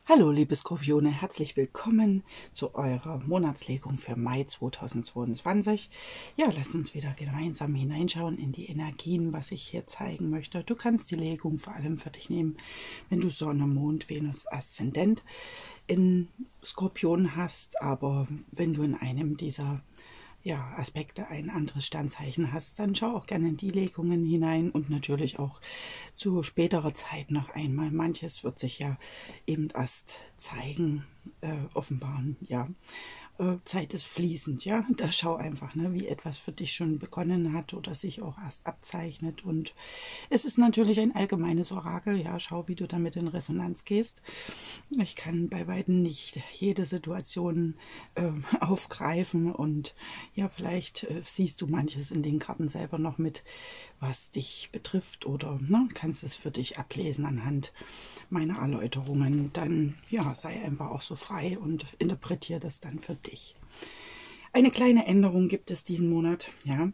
Hallo liebe Skorpione, herzlich willkommen zu eurer Monatslegung für Mai 2022. Ja, lasst uns wieder gemeinsam hineinschauen in die Energien, was ich hier zeigen möchte. Du kannst die Legung vor allem für dich nehmen, wenn du Sonne, Mond, Venus, Aszendent in Skorpion hast, aber wenn du in einem dieser Aspekte ein anderes Sternzeichen hast, dann schau auch gerne in die Legungen hinein und natürlich auch zu späterer Zeit noch einmal. Manches wird sich ja eben erst zeigen, offenbaren, ja. Zeit ist fließend, ja. Da schau einfach, ne, wie etwas für dich schon begonnen hat oder sich auch erst abzeichnet. Und es ist natürlich ein allgemeines Orakel, ja. Schau, wie du damit in Resonanz gehst. Ich kann bei weitem nicht jede Situation aufgreifen und ja, vielleicht siehst du manches in den Karten selber noch mit, was dich betrifft oder kannst es für dich ablesen anhand meiner Erläuterungen. Dann ja, sei einfach auch so frei und interpretiere das dann für dich. Eine kleine Änderung gibt es diesen Monat, ja.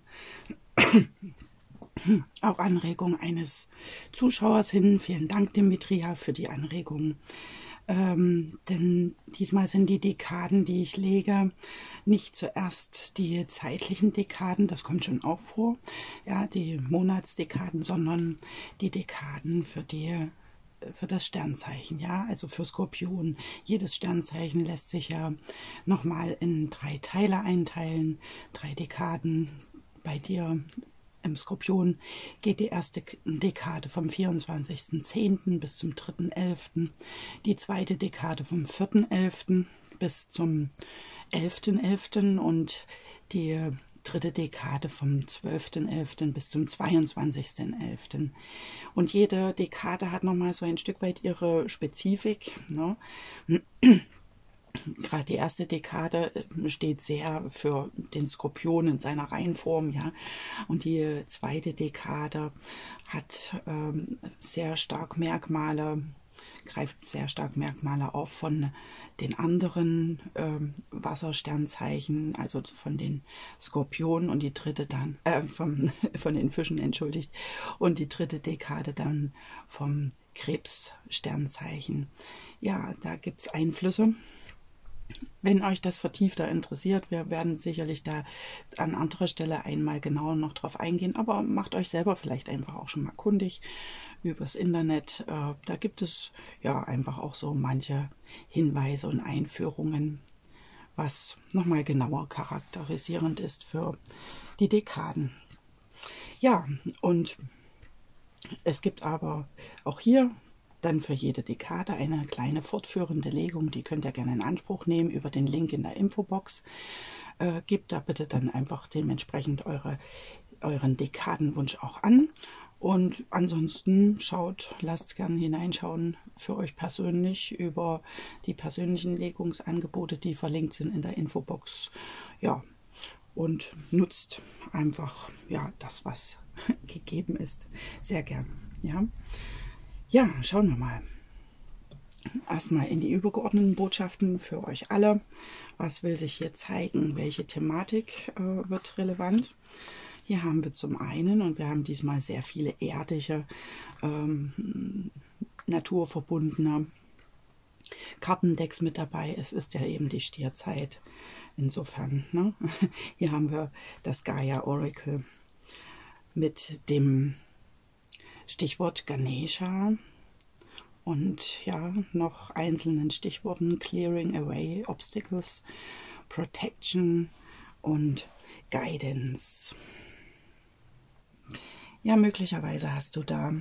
Auf Anregung eines Zuschauers hin. Vielen Dank, Dimitria, für die Anregung. Denn diesmal sind die Dekaden, die ich lege, nicht zuerst die zeitlichen Dekaden, das kommt schon auch vor, ja, die Monatsdekaden, sondern die Dekaden für das Sternzeichen, ja, also für Skorpion. Jedes Sternzeichen lässt sich ja nochmal in 3 Teile einteilen, 3 Dekaden. Bei dir im Skorpion geht die erste Dekade vom 24.10. bis zum 3.11., die zweite Dekade vom 4.11. bis zum 11.11. und die dritte Dekade vom 12.11. bis zum 22.11. Und jede Dekade hat nochmal so ein Stück weit ihre Spezifik, ne? Gerade die erste Dekade steht sehr für den Skorpion in seiner Reihenform, ja. Und die zweite Dekade hat sehr stark Merkmale, greift sehr stark Merkmale auf von den anderen Wassersternzeichen, also von den Skorpionen, und die dritte dann, von den Fischen, entschuldigt, und die dritte Dekade dann vom Krebssternzeichen. Ja, da gibt es Einflüsse. Wenn euch das vertiefter interessiert, wir werden sicherlich da an anderer Stelle einmal genauer noch drauf eingehen, aber macht euch selber vielleicht einfach auch schon mal kundig übers Internet. Da gibt es ja einfach auch so manche Hinweise und Einführungen, was nochmal genauer charakterisierend ist für die Dekaden. Ja, und es gibt aber auch hier dann für jede Dekade eine kleine fortführende Legung, die könnt ihr gerne in Anspruch nehmen über den Link in der Infobox. Gebt da bitte dann einfach dementsprechend euren Dekadenwunsch auch an. Und ansonsten lasst gerne hineinschauen für euch persönlich über die persönlichen Legungsangebote, die verlinkt sind in der Infobox. Ja, und nutzt einfach ja das, was gegeben ist. Sehr gern. Ja. Ja, schauen wir mal. Erstmal in die übergeordneten Botschaften für euch alle. Was will sich hier zeigen? Welche Thematik wird relevant? Hier haben wir zum einen, und wir haben diesmal sehr viele erdische, naturverbundene Kartendecks mit dabei. Es ist ja eben die Stierzeit. Insofern, ne? Hier haben wir das Gaia Oracle mit dem Stichwort Ganesha und ja, noch einzelnen Stichworten: Clearing Away Obstacles, Protection und Guidance. Ja, möglicherweise hast du da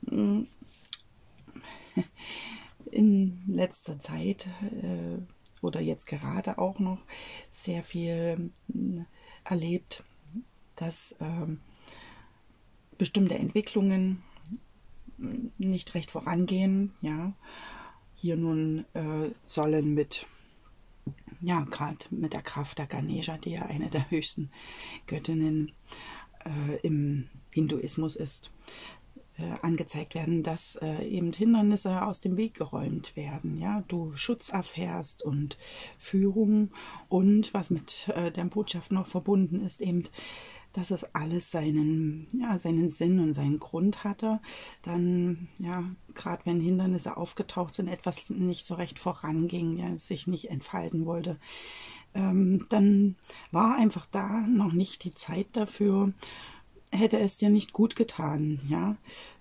in letzter Zeit oder jetzt gerade auch noch sehr viel erlebt, dass bestimmte Entwicklungen nicht recht vorangehen, ja. Hier nun sollen gerade mit der Kraft der Ganesha, die ja eine der höchsten Göttinnen im Hinduismus ist, angezeigt werden, dass eben Hindernisse aus dem Weg geräumt werden, ja, du Schutz erfährst und Führung, und was mit der Botschaft noch verbunden ist, eben dass es alles seinen Sinn und seinen Grund hatte. Dann, ja, gerade wenn Hindernisse aufgetaucht sind, etwas nicht so recht voranging, ja, sich nicht entfalten wollte, dann war einfach da noch nicht die Zeit dafür, hätte es dir nicht gut getan, ja,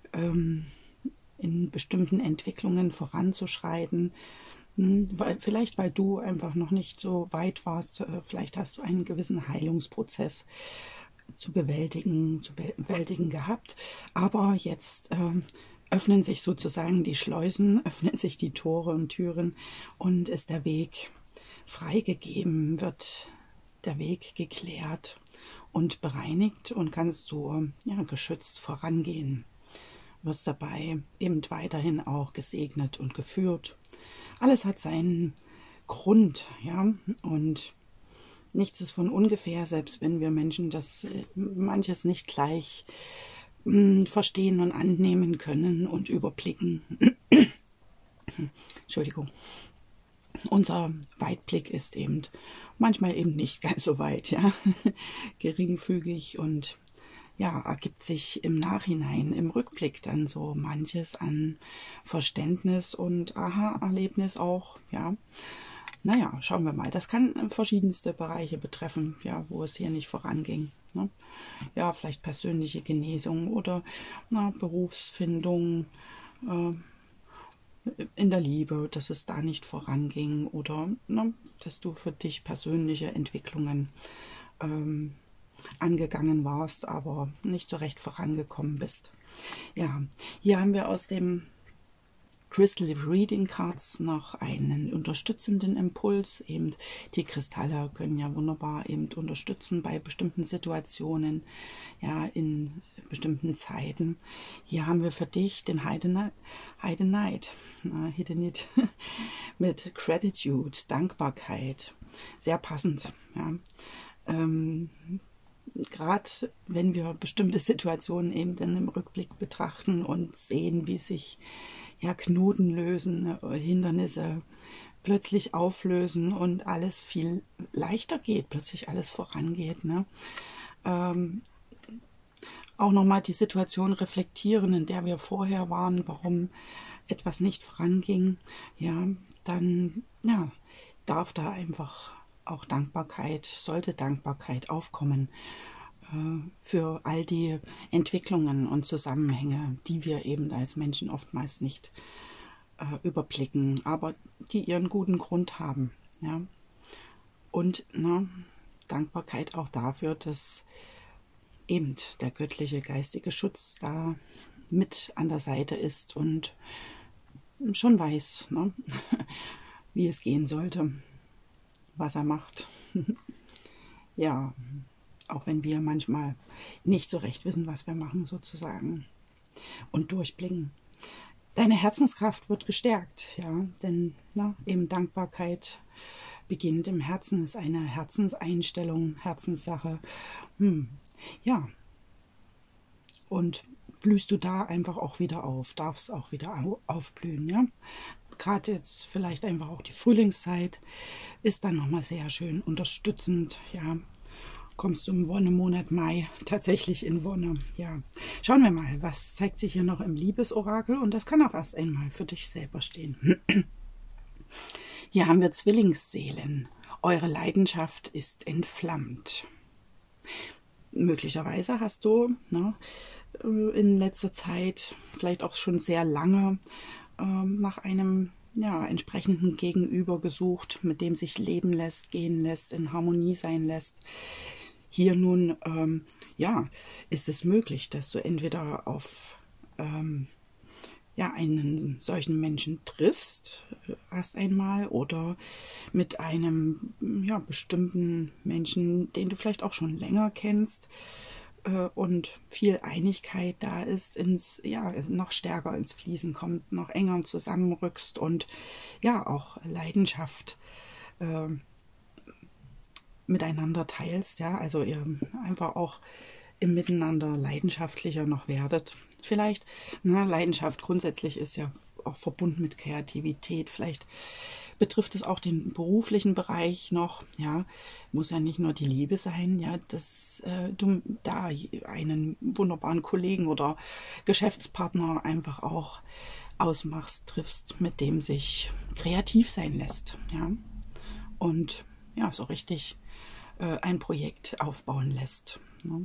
in bestimmten Entwicklungen voranzuschreiten. Vielleicht, weil du einfach noch nicht so weit warst, vielleicht hast du einen gewissen Heilungsprozess zu bewältigen gehabt. Aber jetzt öffnen sich sozusagen die Schleusen, öffnen sich die Tore und Türen und ist der Weg freigegeben, wird der Weg geklärt und bereinigt und kannst du geschützt vorangehen. Wirst dabei eben weiterhin auch gesegnet und geführt. Alles hat seinen Grund, ja, und nichts ist von ungefähr, selbst wenn wir Menschen das manches nicht gleich verstehen und annehmen können und überblicken. Entschuldigung. Unser Weitblick ist eben manchmal eben nicht ganz so weit, ja, geringfügig und ja, ergibt sich im Nachhinein, im Rückblick dann so manches an Verständnis und Aha-Erlebnis auch, ja. Naja, schauen wir mal. Das kann verschiedenste Bereiche betreffen, ja, wo es hier nicht voranging. Ne? Ja, vielleicht persönliche Genesung oder Berufsfindung in der Liebe, dass es da nicht voranging oder dass du für dich persönliche Entwicklungen angegangen warst, aber nicht so recht vorangekommen bist. Ja, hier haben wir aus dem Crystal Reading Cards noch einen unterstützenden Impuls. Eben die Kristalle können ja wunderbar eben unterstützen bei bestimmten Situationen, ja, in bestimmten Zeiten. Hier haben wir für dich den Hidden Knight mit Gratitude, Dankbarkeit. Sehr passend, ja. Gerade wenn wir bestimmte Situationen eben dann im Rückblick betrachten und sehen, wie sich Knoten lösen, Hindernisse plötzlich auflösen und alles viel leichter geht, plötzlich alles vorangeht. Ne? Auch nochmal die Situation reflektieren, in der wir vorher waren, warum etwas nicht voranging, ja, dann darf da einfach auch Dankbarkeit, sollte Dankbarkeit aufkommen für all die Entwicklungen und Zusammenhänge, die wir eben als Menschen oftmals nicht überblicken, aber die ihren guten Grund haben. Ja? Und Dankbarkeit auch dafür, dass eben der göttliche geistige Schutz da mit an der Seite ist und schon weiß, wie es gehen sollte, was er macht. Ja, auch wenn wir manchmal nicht so recht wissen, was wir machen sozusagen und durchblicken. Deine Herzenskraft wird gestärkt, ja, denn eben Dankbarkeit beginnt im Herzen, ist eine Herzenseinstellung, Herzenssache. Ja, und blühst du da einfach auch wieder auf, darfst auch wieder aufblühen, ja. Gerade jetzt vielleicht einfach auch die Frühlingszeit ist dann nochmal sehr schön unterstützend, ja. Kommst du im Wonnemonat Mai tatsächlich in Wonne, ja. Schauen wir mal, was zeigt sich hier noch im Liebesorakel und das kann auch erst einmal für dich selber stehen. Hier haben wir Zwillingsseelen. Eure Leidenschaft ist entflammt. Möglicherweise hast du in letzter Zeit, vielleicht auch schon sehr lange, nach einem entsprechenden Gegenüber gesucht, mit dem sich leben lässt, gehen lässt, in Harmonie sein lässt. Hier nun, ist es möglich, dass du entweder auf einen solchen Menschen triffst, erst einmal, oder mit einem bestimmten Menschen, den du vielleicht auch schon länger kennst, und viel Einigkeit da ist, noch stärker ins Fließen kommt, noch enger zusammenrückst und auch Leidenschaft miteinander teilst, also ihr einfach auch im Miteinander leidenschaftlicher noch werdet. Vielleicht, Leidenschaft grundsätzlich ist ja auch verbunden mit Kreativität. Vielleicht betrifft es auch den beruflichen Bereich noch. Ja, muss ja nicht nur die Liebe sein, ja, dass du da einen wunderbaren Kollegen oder Geschäftspartner einfach auch ausmachst, triffst, mit dem sich kreativ sein lässt. Ja, und ja, so richtig ein Projekt aufbauen lässt. Ne?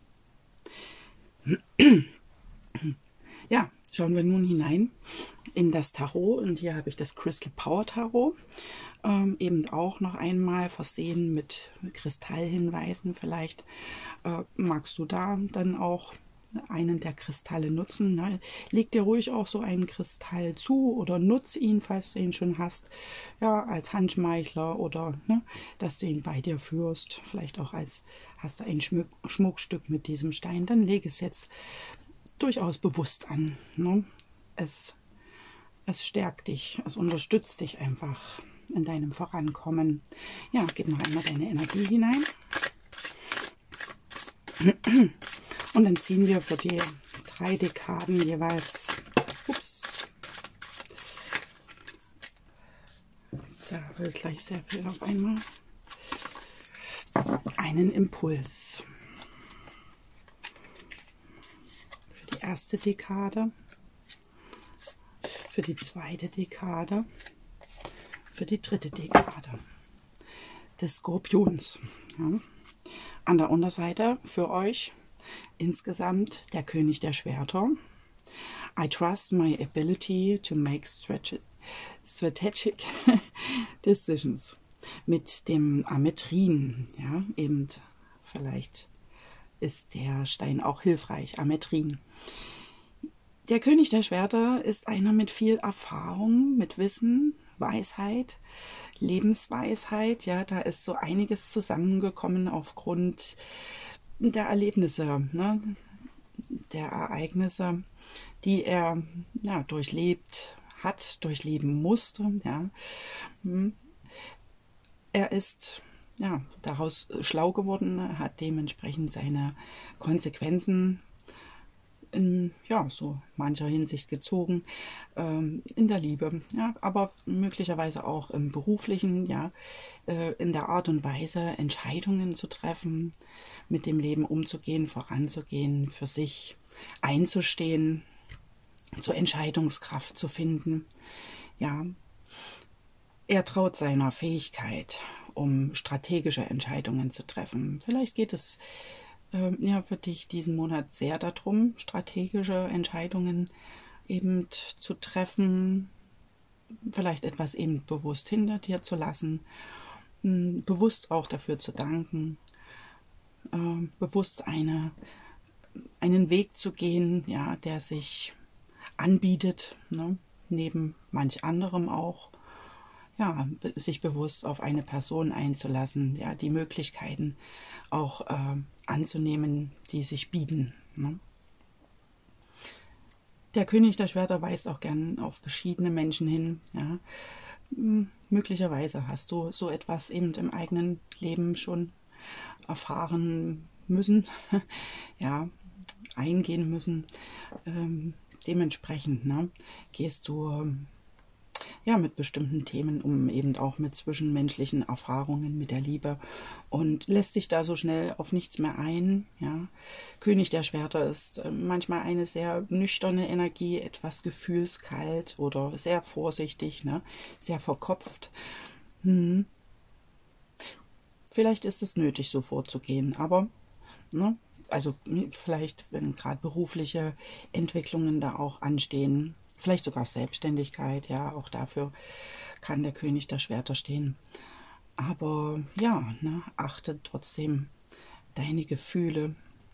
Ja, schauen wir nun hinein in das Tarot. Und hier habe ich das Crystal Power Tarot. Eben auch noch einmal versehen mit Kristallhinweisen. Vielleicht magst du da dann auch einen der Kristalle nutzen. Ne? Leg dir ruhig auch so einen Kristall zu oder nutz ihn, falls du ihn schon hast, ja, als Handschmeichler oder ne, dass du ihn bei dir führst. Vielleicht auch als hast du ein Schmuckstück mit diesem Stein, dann leg es jetzt durchaus bewusst an. Ne? Es stärkt dich, es unterstützt dich einfach in deinem Vorankommen. Ja, gib noch einmal deine Energie hinein. Und dann ziehen wir für die 3 Dekaden jeweils, da will gleich sehr viel auf einmal, einen Impuls. Für die erste Dekade, für die zweite Dekade, für die dritte Dekade des Skorpions. Ja. An der Unterseite für euch insgesamt der König der Schwerter. I trust my ability to make strategic decisions. Mit dem Ametrin. Ja, eben, vielleicht ist der Stein auch hilfreich. Ametrin. Der König der Schwerter ist einer mit viel Erfahrung, mit Wissen, Weisheit, Lebensweisheit. Ja, da ist so einiges zusammengekommen aufgrund der Erlebnisse, ne, der Ereignisse, die er ja, durchlebt hat, durchleben musste. Ja. Er ist ja, daraus schlau geworden, hat dementsprechend seine Konsequenzen in ja, so mancher Hinsicht gezogen, in der Liebe, ja, aber möglicherweise auch im beruflichen, ja, in der Art und Weise Entscheidungen zu treffen, mit dem Leben umzugehen, voranzugehen, für sich einzustehen, zur Entscheidungskraft zu finden. Ja, er traut seiner Fähigkeit, um strategische Entscheidungen zu treffen. Vielleicht geht es ja für dich diesen Monat sehr darum, strategische Entscheidungen eben zu treffen, vielleicht etwas eben bewusst hinter dir zu lassen, bewusst auch dafür zu danken, bewusst einen Weg zu gehen, ja, der sich anbietet, ne, neben manch anderem auch, ja, sich bewusst auf eine Person einzulassen, ja, die Möglichkeiten auch anzunehmen, die sich bieten. Ne? Der König der Schwerter weist auch gern auf geschiedene Menschen hin. Ja? Möglicherweise hast du so etwas eben im eigenen Leben schon erfahren müssen, ja, eingehen müssen. Dementsprechend, ne, gehst du ja mit bestimmten Themen um, eben auch mit zwischenmenschlichen Erfahrungen, mit der Liebe, und lässt dich da so schnell auf nichts mehr ein. Ja. König der Schwerter ist manchmal eine sehr nüchterne Energie, etwas gefühlskalt oder sehr vorsichtig, ne, sehr verkopft. Vielleicht ist es nötig, so vorzugehen, aber ne, also vielleicht, wenn gerade berufliche Entwicklungen da auch anstehen, vielleicht sogar Selbstständigkeit, ja, auch dafür kann der König der Schwerter stehen. Aber ja, ne, achte trotzdem deine Gefühle.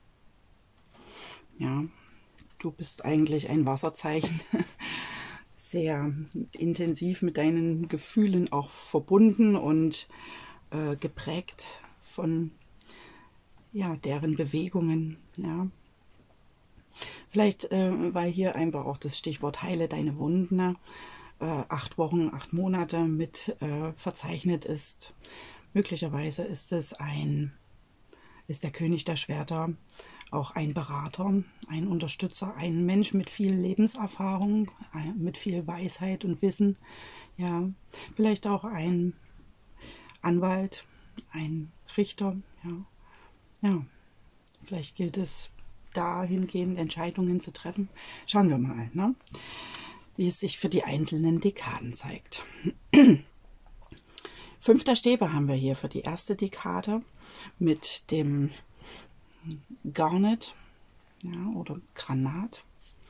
Ja, du bist eigentlich ein Wasserzeichen, sehr intensiv mit deinen Gefühlen auch verbunden und geprägt von ja, deren Bewegungen, ja. Vielleicht, weil hier einfach auch das Stichwort heile deine Wunden, 8 Wochen, 8 Monate mit verzeichnet ist. Möglicherweise ist der König der Schwerter auch ein Berater, ein Unterstützer, ein Mensch mit viel Lebenserfahrung, mit viel Weisheit und Wissen. Ja, vielleicht auch ein Anwalt, ein Richter. Ja, ja, vielleicht gilt es dahingehend Entscheidungen zu treffen. Schauen wir mal, ne? Wie es sich für die einzelnen Dekaden zeigt. 5 der Stäbe haben wir hier für die erste Dekade mit dem Garnet, ja, oder Granat.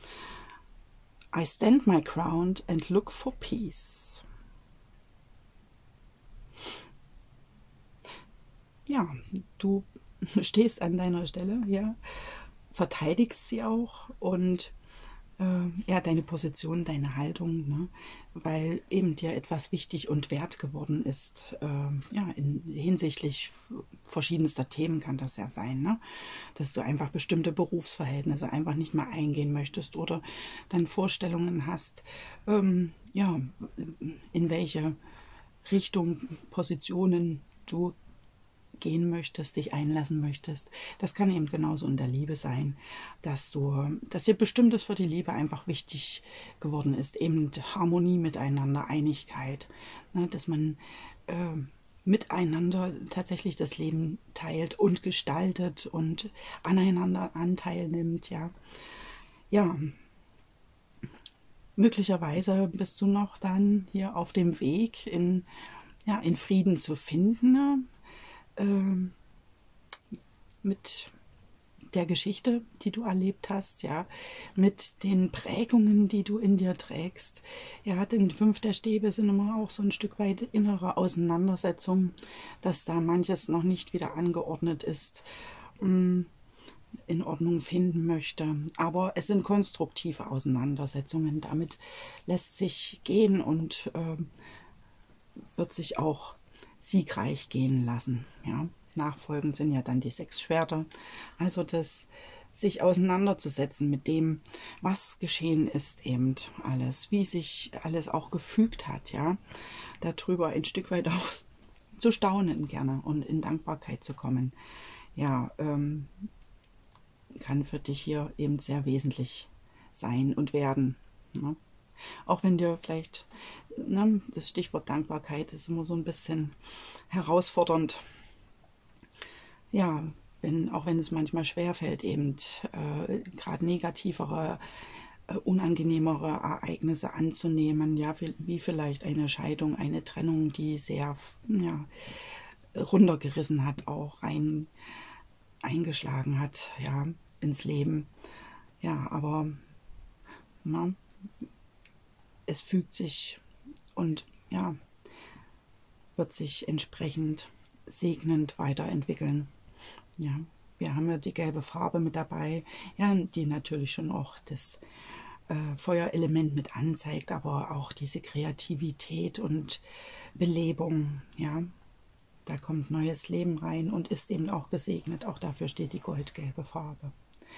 I stand my ground and look for peace. Ja, du stehst an deiner Stelle, ja, verteidigst sie auch und ja, deine Position, deine Haltung, ne? Weil eben dir etwas wichtig und wert geworden ist. Ja, hinsichtlich verschiedenster Themen kann das ja sein, ne? Dass du einfach bestimmte Berufsverhältnisse einfach nicht mehr eingehen möchtest oder dann Vorstellungen hast, ja, in welche Richtung, Positionen du gehen möchtest, dich einlassen möchtest. Das kann eben genauso in der Liebe sein, dass dir Bestimmtes für die Liebe einfach wichtig geworden ist. Eben Harmonie miteinander, Einigkeit, ne, dass man miteinander tatsächlich das Leben teilt und gestaltet und aneinander Anteil nimmt, ja. Ja, möglicherweise bist du noch dann hier auf dem Weg in Frieden zu finden, ne? Mit der Geschichte, die du erlebt hast, ja, mit den Prägungen, die du in dir trägst. Ja, denn 5 der Stäbe sind immer auch so ein Stück weit innere Auseinandersetzung, dass da manches noch nicht wieder angeordnet ist, in Ordnung finden möchte. Aber es sind konstruktive Auseinandersetzungen. Damit lässt sich gehen und wird sich auch siegreich gehen lassen. Ja. Nachfolgend sind ja dann die 6 Schwerter. Also das sich auseinanderzusetzen mit dem, was geschehen ist, eben alles, wie sich alles auch gefügt hat, ja, darüber ein Stück weit auch zu staunen gerne und in Dankbarkeit zu kommen. Ja, kann für dich hier eben sehr wesentlich sein und werden. Ne? Auch wenn dir vielleicht, ne, das Stichwort Dankbarkeit ist immer so ein bisschen herausfordernd. Ja, auch wenn es manchmal schwerfällt, eben gerade negativere, unangenehmere Ereignisse anzunehmen, ja, wie vielleicht eine Scheidung, eine Trennung, die sehr, ja, runtergerissen hat, auch eingeschlagen hat, ja, ins Leben. Ja, aber na, es fügt sich und ja, wird sich entsprechend segnend weiterentwickeln. Ja, wir haben ja die gelbe Farbe mit dabei, ja, die natürlich schon auch das Feuerelement mit anzeigt, aber auch diese Kreativität und Belebung, ja, da kommt neues Leben rein und ist eben auch gesegnet. Auch dafür steht die goldgelbe Farbe.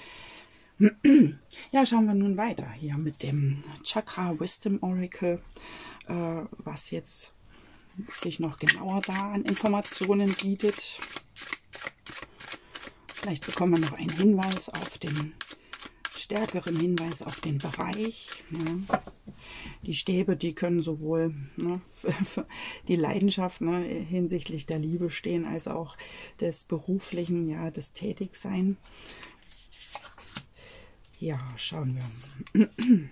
Ja, schauen wir nun weiter hier mit dem Chakra Wisdom Oracle, was jetzt sich noch genauer da an Informationen bietet. Vielleicht bekommen wir noch einen Hinweis auf den stärkeren Hinweis auf den Bereich. Ja. Die Stäbe, die können sowohl, ne, für die Leidenschaft, ne, hinsichtlich der Liebe stehen, als auch des beruflichen, ja, des Tätigsein. Ja, schauen wir.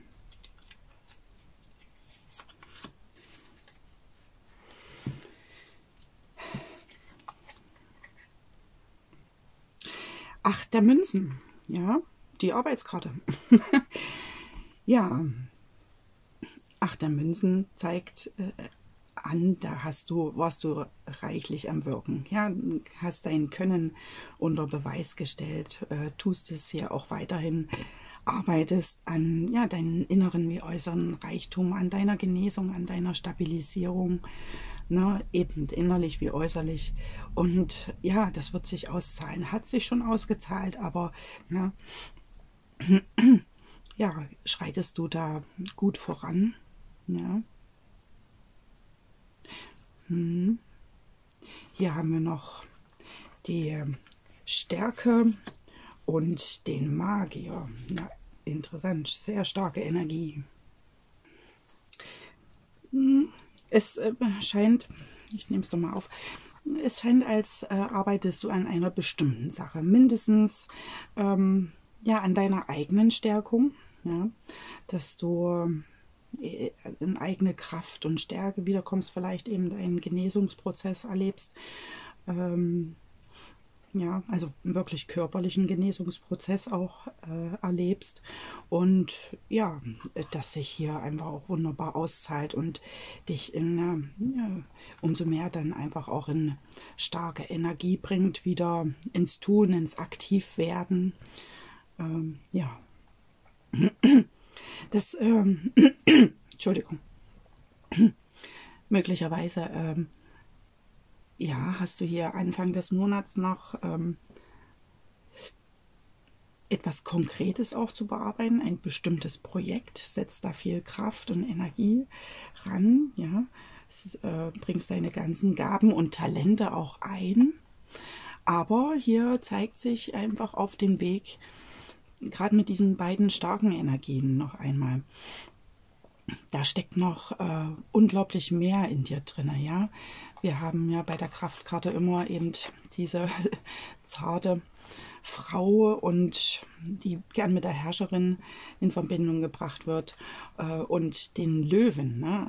Acht der Münzen, ja, die Arbeitskarte. Ja, 8 der Münzen zeigt an, da warst du reichlich am Wirken. Ja, hast dein Können unter Beweis gestellt, tust es hier auch weiterhin, arbeitest an, ja, deinen inneren wie äußeren Reichtum, an deiner Genesung, an deiner Stabilisierung, ne, eben innerlich wie äußerlich. Und ja, das wird sich auszahlen, hat sich schon ausgezahlt, aber ne, ja, schreitest du da gut voran. Ja. Hier haben wir noch die Stärke und den Magier. Na, interessant, sehr starke Energie. Es scheint, ich nehme es doch mal auf, es scheint, als arbeitest du an einer bestimmten Sache, mindestens ja, an deiner eigenen Stärkung, ja, dass du in eigene Kraft und Stärke wiederkommst, vielleicht eben deinen Genesungsprozess erlebst, ja, also einen wirklich körperlichen Genesungsprozess auch erlebst und ja, dass sich hier einfach auch wunderbar auszahlt und dich in, ja, umso mehr dann einfach auch in starke Energie bringt, wieder ins Tun, ins Aktivwerden. Ja, das, Entschuldigung, möglicherweise ja, hast du hier Anfang des Monats noch etwas Konkretes auch zu bearbeiten, ein bestimmtes Projekt, setzt da viel Kraft und Energie ran, ja, bringst deine ganzen Gaben und Talente auch ein, aber hier zeigt sich einfach auf dem Weg, gerade mit diesen beiden starken Energien noch einmal, da steckt noch unglaublich mehr in dir drin, ja. Wir haben ja bei der Kraftkarte immer eben diese zarte Frau und die gern mit der Herrscherin in Verbindung gebracht wird und den Löwen, ne,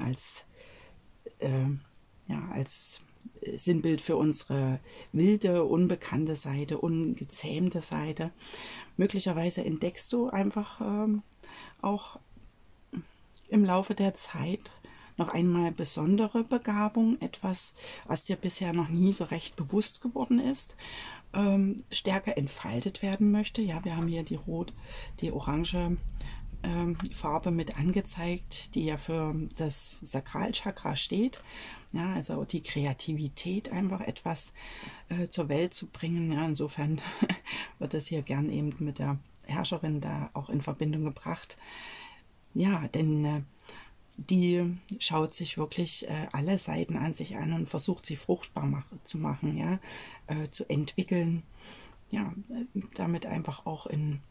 ja, als Sinnbild für unsere wilde, unbekannte Seite, ungezähmte Seite. Möglicherweise entdeckst du einfach auch im Laufe der Zeit noch einmal besondere Begabung, etwas, was dir bisher noch nie so recht bewusst geworden ist, stärker entfaltet werden möchte. Ja, wir haben hier die orange Farbe mit angezeigt, die ja für das Sakralchakra steht. Ja, also die Kreativität, einfach etwas zur Welt zu bringen. Ja, insofern wird das hier gern eben mit der Herrscherin da auch in Verbindung gebracht. Ja, denn die schaut sich wirklich alle Seiten an sich an und versucht, sie fruchtbar zu machen, ja, zu entwickeln, ja, damit einfach auch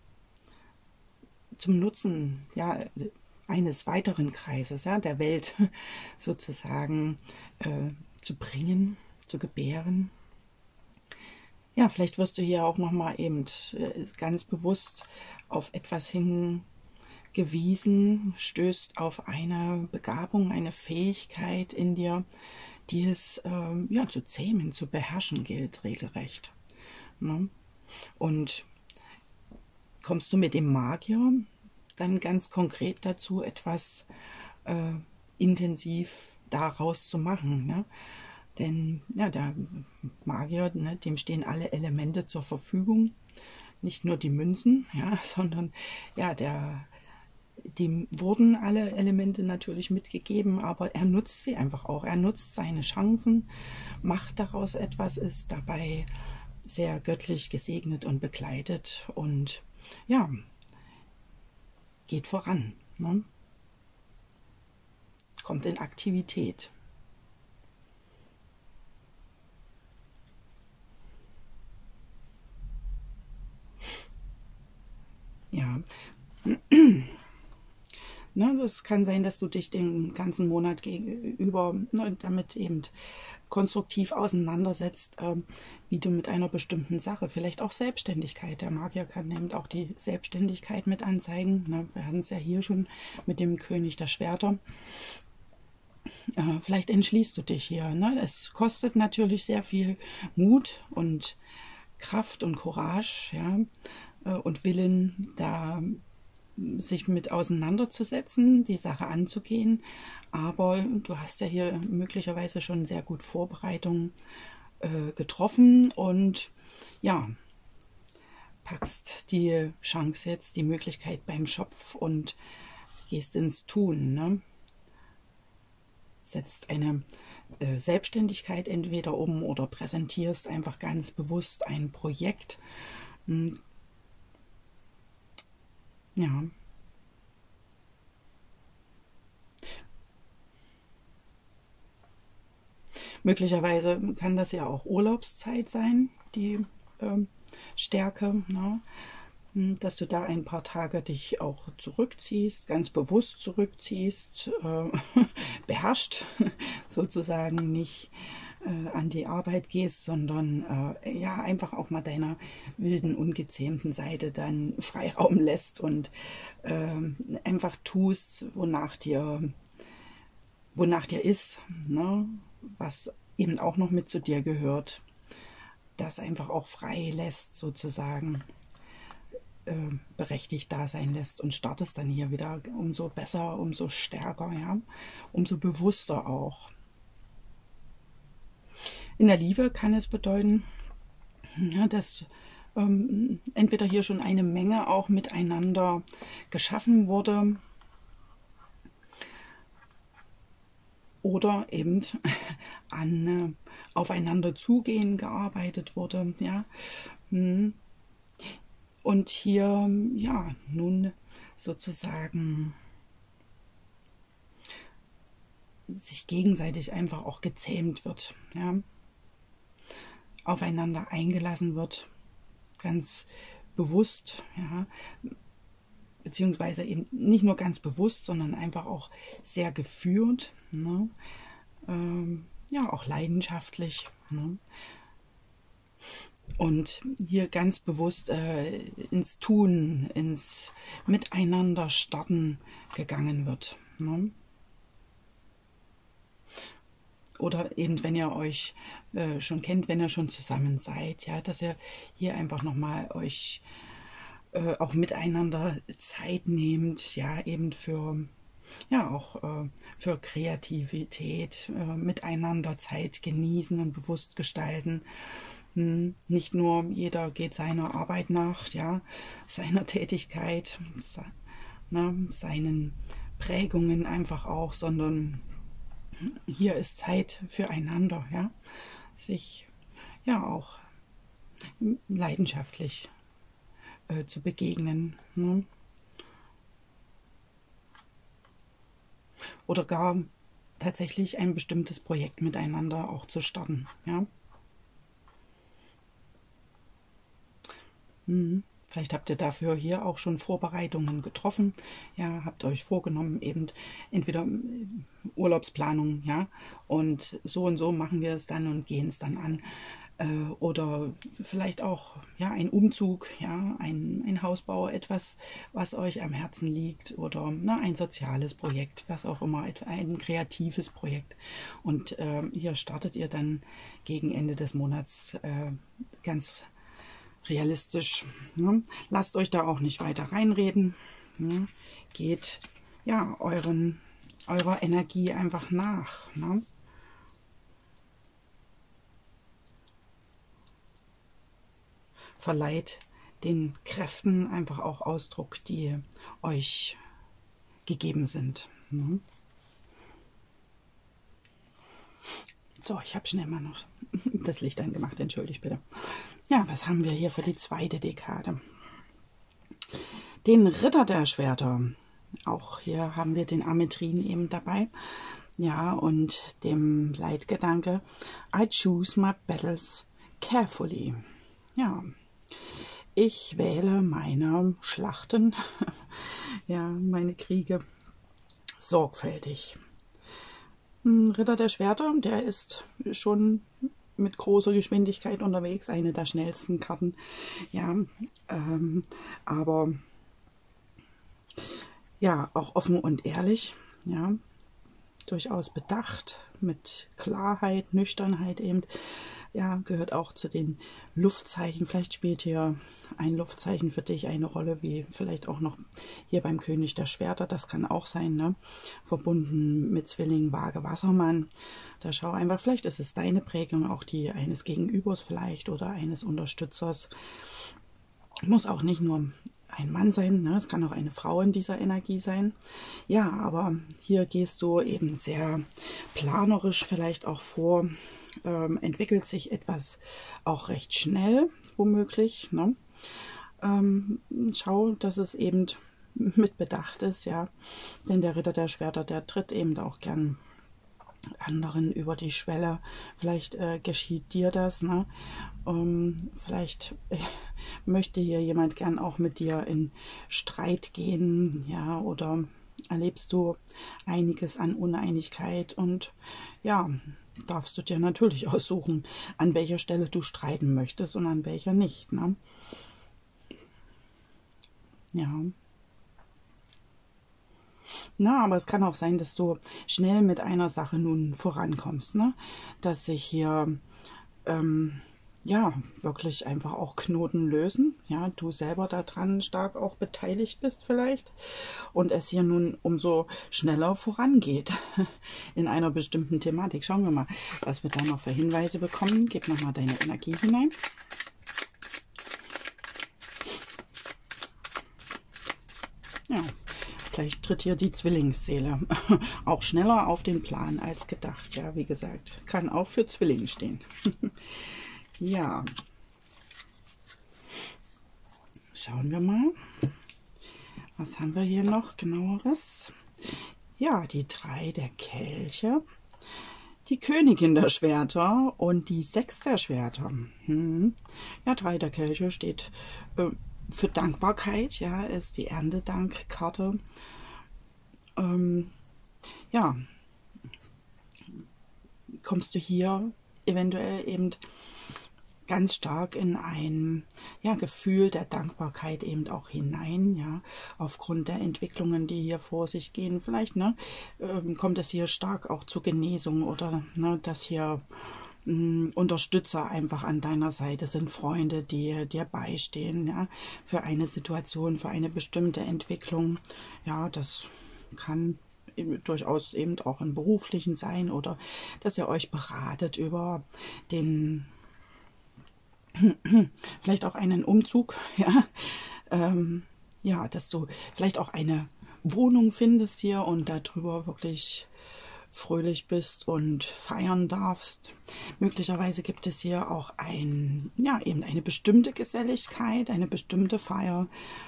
zum Nutzen, ja, eines weiteren Kreises, ja, der Welt sozusagen zu bringen, zu gebären. Ja, vielleicht wirst du hier auch nochmal eben ganz bewusst auf etwas hingewiesen, stößt auf eine Begabung, eine Fähigkeit in dir, die es ja, zu zähmen, zu beherrschen gilt, regelrecht. Ne? Und kommst du mit dem Magier dann ganz konkret dazu, etwas intensiv daraus zu machen, ne? Denn ja, der Magier, ne, dem stehen alle Elemente zur Verfügung, nicht nur die Münzen, ja, sondern ja, dem wurden alle Elemente natürlich mitgegeben, aber er nutzt sie einfach auch. Er nutzt seine Chancen, macht daraus etwas, ist dabei sehr göttlich gesegnet und begleitet und ja, geht voran, ne? Kommt in Aktivität. Ja, ne, das kann sein, dass du dich den ganzen Monat gegenüber, ne, damit eben konstruktiv auseinandersetzt, wie du mit einer bestimmten Sache, vielleicht auch Selbstständigkeit. Der Magier kann eben auch die Selbstständigkeit mit anzeigen. Ne? Wir hatten es ja hier schon mit dem König der Schwerter. Vielleicht entschließt du dich hier. Ne? Es kostet natürlich sehr viel Mut und Kraft und Courage, ja, und Willen, da sich mit auseinanderzusetzen, die Sache anzugehen. Aber du hast ja hier möglicherweise schon sehr gut Vorbereitungen getroffen und ja, packst die Chance jetzt, die Möglichkeit beim Schopf und gehst ins Tun, ne? Setzt eine Selbstständigkeit entweder um oder präsentierst einfach ganz bewusst ein Projekt. Ja. Möglicherweise kann das ja auch Urlaubszeit sein, die Stärke, ne? Dass du da ein paar Tage dich auch zurückziehst, ganz bewusst zurückziehst, beherrscht sozusagen, nicht an die Arbeit gehst, sondern ja, einfach auch mal deiner wilden, ungezähmten Seite dann Freiraum lässt und einfach tust, wonach dir ist, ne? Was eben auch noch mit zu dir gehört, das einfach auch frei lässt, sozusagen, berechtigt da sein lässt, und startest dann hier wieder umso besser, umso stärker, ja, umso bewusster auch. In der Liebe kann es bedeuten, ja, dass entweder hier schon eine Menge auch miteinander geschaffen wurde oder eben an aufeinander zugehen gearbeitet wurde, ja. Und hier, ja, nun sozusagen sich gegenseitig einfach auch gezähmt wird, ja, aufeinander eingelassen wird, ganz bewusst, ja, beziehungsweise eben nicht nur ganz bewusst, sondern einfach auch sehr geführt, ne? Ja, auch leidenschaftlich, ne? Und hier ganz bewusst ins Tun, ins Miteinander starten gegangen wird, ne? Oder eben, wenn ihr euch schon kennt, wenn ihr schon zusammen seid, ja, dass ihr hier einfach nochmal euch auch miteinander Zeit nehmt, ja, eben für, ja, auch für Kreativität, miteinander Zeit genießen und bewusst gestalten. Nicht nur jeder geht seiner Arbeit nach, ja, seiner Tätigkeit, ne, seinen Prägungen einfach auch, sondern hier ist Zeit füreinander, ja, sich ja auch leidenschaftlich zu begegnen, ne? Oder gar tatsächlich ein bestimmtes Projekt miteinander auch zu starten, ja. Vielleicht habt ihr dafür hier auch schon Vorbereitungen getroffen, ja, habt euch vorgenommen, eben entweder Urlaubsplanung, ja, und so machen wir es dann und gehen es dann an. Oder vielleicht auch, ja, ein Umzug, ja, ein Hausbau, etwas, was euch am Herzen liegt, oder ein soziales Projekt, was auch immer, ein kreatives Projekt. Und hier startet ihr dann gegen Ende des Monats ganz realistisch, ne? Lasst euch da auch nicht weiter reinreden, ne? Geht ja eurer Energie einfach nach, ne? Verleiht den Kräften einfach auch Ausdruck, die euch gegeben sind, ne? So, ich habe schnell mal noch das Licht angemacht, entschuldigt bitte. Ja, was haben wir hier für die zweite Dekade? Den Ritter der Schwerter. Auch hier haben wir den Ametrin eben dabei. Ja, und dem Leitgedanke, I choose my battles carefully. Ja, ich wähle meine Schlachten, ja, meine Kriege sorgfältig. Ritter der Schwerter, der ist schon mit großer Geschwindigkeit unterwegs, eine der schnellsten Karten, ja, aber ja, auch offen und ehrlich, ja, durchaus bedacht, mit Klarheit, Nüchternheit eben, ja, gehört auch zu den Luftzeichen. Vielleicht spielt hier ein Luftzeichen für dich eine Rolle, wie vielleicht auch noch hier beim König der Schwerter, das kann auch sein, ne? Verbunden mit Zwilling, Waage, Wassermann. Da schau einfach, vielleicht ist es deine Prägung, auch die eines Gegenübers vielleicht oder eines Unterstützers. Muss auch nicht nur ein Mann sein, ne? Es kann auch eine Frau in dieser Energie sein. Ja, aber hier gehst du eben sehr planerisch vielleicht auch vor, entwickelt sich etwas auch recht schnell, womöglich, ne? Schau, dass es eben mit Bedacht ist, ja, denn der Ritter der Schwerter, der tritt eben auch gern anderen über die Schwelle. Vielleicht geschieht dir das, ne? Vielleicht möchte hier jemand gern auch mit dir in Streit gehen, ja, oder erlebst du einiges an Uneinigkeit und ja, darfst du dir natürlich aussuchen, an welcher Stelle du streiten möchtest und an welcher nicht, ne? Ja. Na, aber es kann auch sein, dass du schnell mit einer Sache nun vorankommst, ne? Dass sich hier ja, wirklich einfach auch Knoten lösen. Ja, du selber daran stark auch beteiligt bist vielleicht und es hier nun umso schneller vorangeht in einer bestimmten Thematik. Schauen wir mal, was wir da noch für Hinweise bekommen. Gib nochmal deine Energie hinein. Ja, vielleicht tritt hier die Zwillingsseele auch schneller auf den Plan als gedacht. Ja, wie gesagt, kann auch für Zwillinge stehen. Ja, schauen wir mal, was haben wir hier noch genaueres? Ja, die 3 der Kelche, die Königin der Schwerter und die 6 der Schwerter. Ja, 3 der Kelche steht für Dankbarkeit, ja, ist die Erntedankkarte. Ja, kommst du hier eventuell eben ganz stark in ein Gefühl der Dankbarkeit eben auch hinein, ja, aufgrund der Entwicklungen, die hier vor sich gehen. Vielleicht kommt es hier stark auch zur Genesung oder dass hier Unterstützer einfach an deiner Seite sind, Freunde, die dir beistehen, ja, für eine Situation, für eine bestimmte Entwicklung. Ja, das kann durchaus eben auch im Beruflichen sein oder dass ihr euch beratet über den vielleicht auch einen Umzug, ja, ja, dass du vielleicht auch eine Wohnung findest hier und darüber wirklich fröhlich bist und feiern darfst. Möglicherweise gibt es hier auch eben eine bestimmte Geselligkeit, eine bestimmte Feier,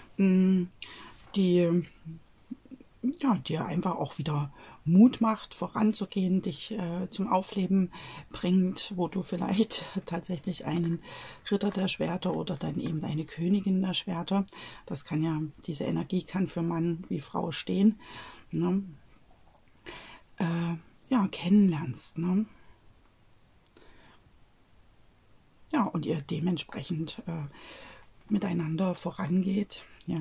die dir einfach auch wieder Mut macht, voranzugehen, dich zum Aufleben bringt, wo du vielleicht tatsächlich einen Ritter der Schwerter oder dann eben eine Königin der Schwerter, das kann ja, diese Energie kann für Mann wie Frau stehen, ne? Kennenlernst, ne? Ja, und ihr dementsprechend miteinander vorangeht, ja.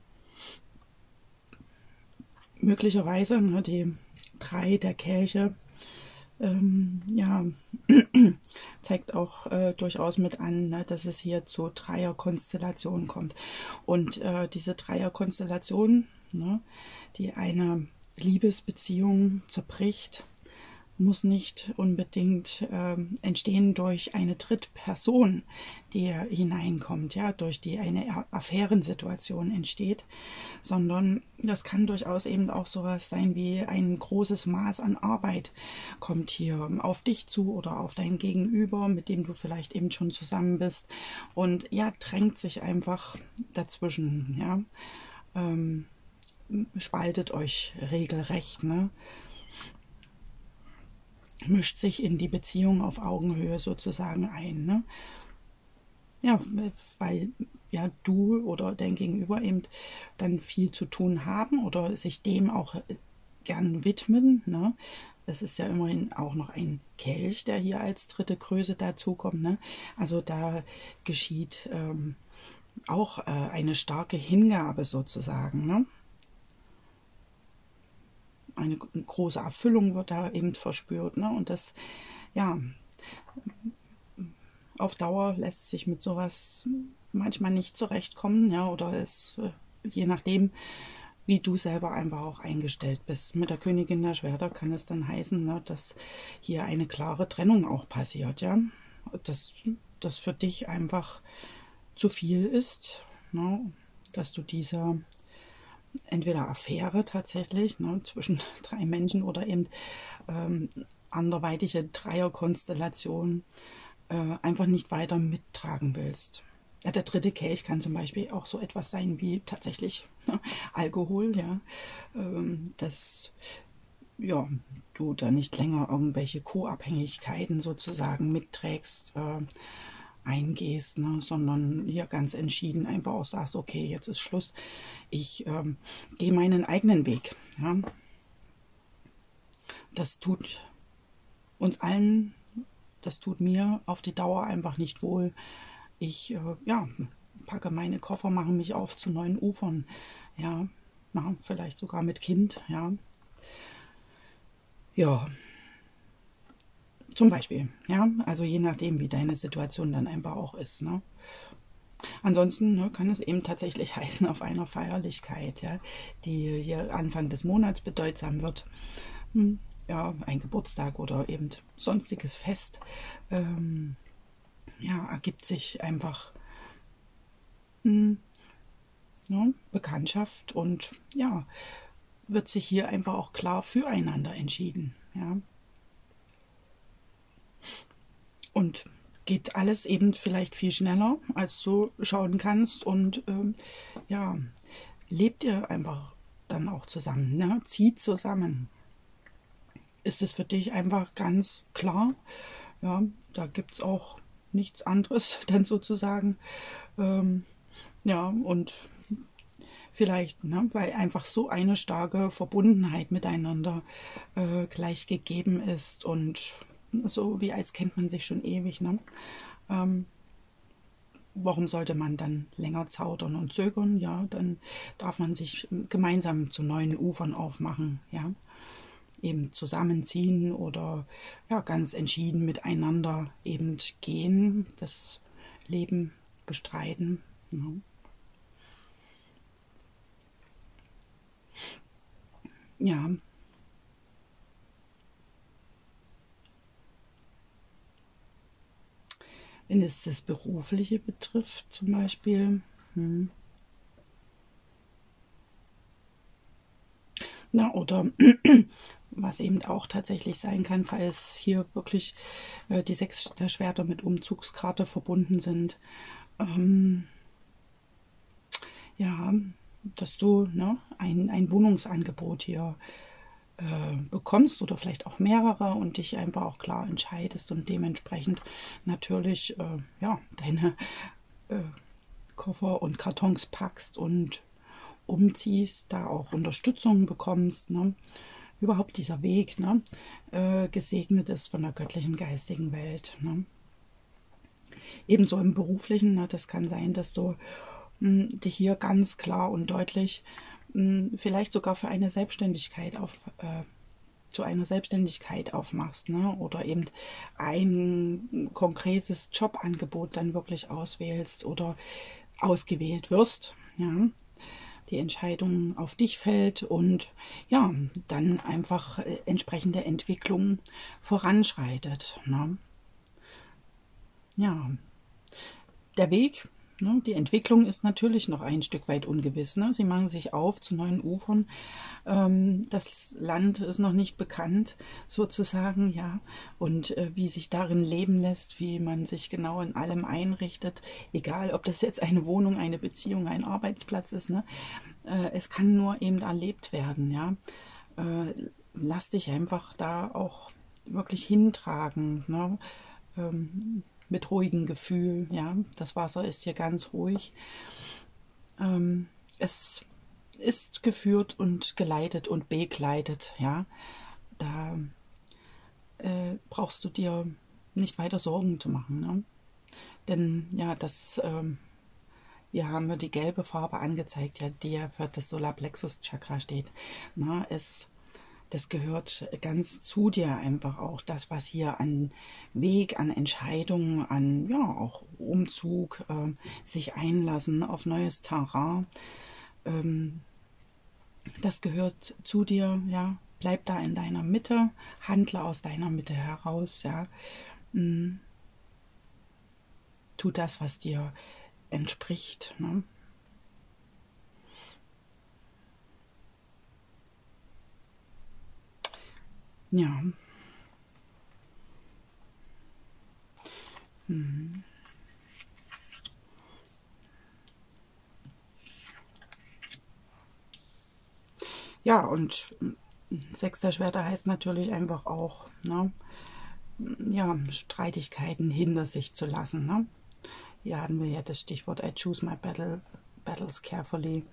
Möglicherweise, ne, die 3 der Kelche, ja, zeigt auch durchaus mit an, ne, dass es hier zu Dreierkonstellationen kommt. Und diese Dreierkonstellation, ne, die eine Liebesbeziehung zerbricht, muss nicht unbedingt entstehen durch eine Drittperson, die hineinkommt, ja, durch die eine Affärensituation entsteht, sondern das kann durchaus eben auch sowas sein wie ein großes Maß an Arbeit kommt hier auf dich zu oder auf dein Gegenüber, mit dem du vielleicht eben schon zusammen bist und ja, drängt sich einfach dazwischen, ja, spaltet euch regelrecht, ne? Mischt sich in die Beziehung auf Augenhöhe sozusagen ein, ne? Ja, weil ja du oder dein Gegenüber eben dann viel zu tun haben oder sich dem auch gern widmen, ne? Es ist ja immerhin auch noch ein Kelch, der hier als dritte Größe dazukommt, ne? Also da geschieht auch eine starke Hingabe sozusagen, ne? Eine große Erfüllung wird da eben verspürt, ne? Und das, ja, auf Dauer lässt sich mit sowas manchmal nicht zurechtkommen, ja, oder es, je nachdem, wie du selber einfach auch eingestellt bist. Mit der Königin der Schwerter kann es dann heißen, ne, dass hier eine klare Trennung auch passiert, ja, dass das für dich einfach zu viel ist, ne, dass du diese entweder Affäre tatsächlich, ne, zwischen 3 Menschen oder eben anderweitige Dreierkonstellationen einfach nicht weiter mittragen willst. Ja, der 3. Kelch kann zum Beispiel auch so etwas sein wie tatsächlich Alkohol, ja, dass ja, du da nicht länger irgendwelche Co-Abhängigkeiten sozusagen mitträgst, eingehst, ne, sondern hier ganz entschieden einfach auch sagst, okay, jetzt ist Schluss, ich gehe meinen eigenen Weg. Ja. Das tut uns allen, das tut mir auf die Dauer einfach nicht wohl. Ich ja, packe meine Koffer, mache mich auf zu neuen Ufern, ja, na, vielleicht sogar mit Kind, ja. Ja, zum Beispiel, ja, also je nachdem, wie deine Situation dann einfach auch ist, ne. Ansonsten, ne, kann es eben tatsächlich heißen, auf einer Feierlichkeit, ja, die hier Anfang des Monats bedeutsam wird, ja, ein Geburtstag oder eben sonstiges Fest, ja, ergibt sich einfach ne, Bekanntschaft und ja, wird sich hier einfach auch klar füreinander entschieden, ja. Und geht alles eben vielleicht viel schneller, als du schauen kannst und ja, lebt ihr einfach dann auch zusammen, ne? Zieht zusammen. Ist es für dich einfach ganz klar, ja, da gibt es auch nichts anderes dann sozusagen, ja, und vielleicht, ne, weil einfach so eine starke Verbundenheit miteinander gleich gegeben ist und so wie als kennt man sich schon ewig, ne? Warum sollte man dann länger zaudern und zögern? Ja, dann darf man sich gemeinsam zu neuen Ufern aufmachen, ja, eben zusammenziehen oder ja, ganz entschieden miteinander eben gehen, das Leben bestreiten. Ja. Ja, wenn es das Berufliche betrifft, zum Beispiel, na, oder was eben auch tatsächlich sein kann, falls hier wirklich die 6 der Schwerter mit Umzugskarte verbunden sind, ja, dass du, ne, ein Wohnungsangebot hier bekommst oder vielleicht auch mehrere und dich einfach auch klar entscheidest und dementsprechend natürlich ja, deine Koffer und Kartons packst und umziehst, da auch Unterstützung bekommst, ne? Überhaupt dieser Weg, ne, gesegnet ist von der göttlichen geistigen Welt. Ne? Ebenso im Beruflichen, ne, das kann sein, dass du dich hier ganz klar und deutlich vielleicht sogar für eine Selbstständigkeit zu einer Selbstständigkeit aufmachst, ne? Oder eben ein konkretes Jobangebot dann wirklich auswählst oder ausgewählt wirst, ja, die Entscheidung auf dich fällt und ja, dann einfach entsprechende Entwicklung voranschreitet, ne? Ja, der Weg, ne, die Entwicklung ist natürlich noch ein Stück weit ungewiss. Ne? Sie machen sich auf zu neuen Ufern. Das Land ist noch nicht bekannt, sozusagen, ja. Und wie sich darin leben lässt, wie man sich genau in allem einrichtet, egal ob das jetzt eine Wohnung, eine Beziehung, ein Arbeitsplatz ist, ne? Es kann nur eben erlebt werden, ja. Lass dich einfach da auch wirklich hintragen, ne? Mit ruhigem Gefühl, ja. Das Wasser ist hier ganz ruhig. Es ist geführt und geleitet und begleitet, ja. Da brauchst du dir nicht weiter Sorgen zu machen, ne? Denn ja, hier haben wir die gelbe Farbe angezeigt, ja, die ja für das Solarplexus-Chakra steht. Na, das gehört ganz zu dir einfach auch. Das, was hier an Weg, an Entscheidungen, an ja auch Umzug, sich einlassen auf neues Terrain, das gehört zu dir, ja. Bleib da in deiner Mitte, handle aus deiner Mitte heraus, ja. Tu das, was dir entspricht, ne? Ja. Ja, und Sechs der Schwerter heißt natürlich einfach auch, ne, ja, Streitigkeiten hinter sich zu lassen. Ne? Hier hatten wir ja das Stichwort I choose my battles carefully.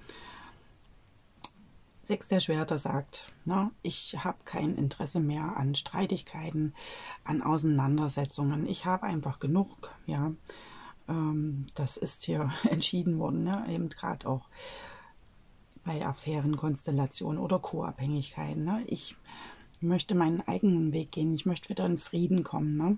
Sechs der Schwerter sagt, ne, ich habe kein Interesse mehr an Streitigkeiten, an Auseinandersetzungen. Ich habe einfach genug, ja. Das ist hier entschieden worden, ne? Eben gerade auch bei Affären, Konstellationen oder Co-Abhängigkeiten. Ne? Ich möchte meinen eigenen Weg gehen. Ich möchte wieder in Frieden kommen. Ne?